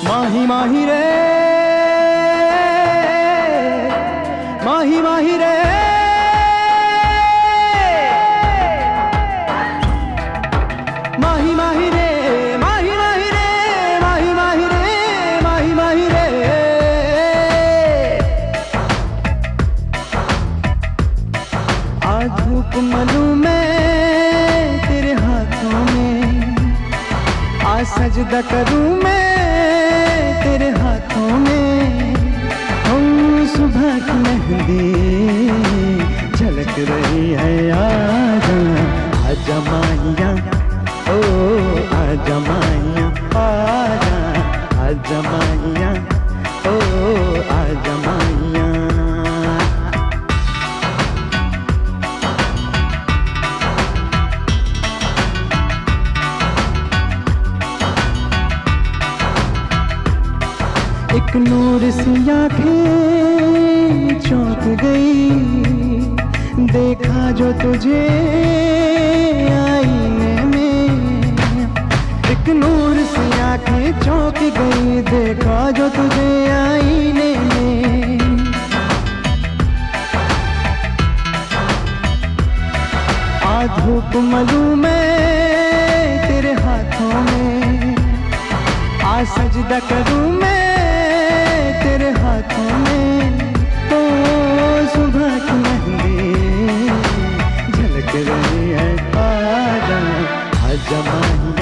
माही माही रे, माही माही रे, माही माही रे, माही माही रे, माही माही रे, माही माही रे। आज धूप मलूं मैं तेरे हाथों में, आज सजदा करूं मैं तेरे हाथों में। ओ सुबह की मेहंदी झलक रही है, आजा आजा माहिया, ओ आजा माहिया, आजा आजा माहिया, ओ आजा माहिया। एक नूर सी आँखें चौंक गई, देखा जो तुझे आईने में। एक नूर सी आँखें चौंक गई, देखा जो तुझे आईने में। आ धूप मलूं मैं तेरे हाथों में, आ सजदा करूं मैं तेरे हाथों में। तो सुबह की मेहंदी झलक रही है, आजा आजा माही,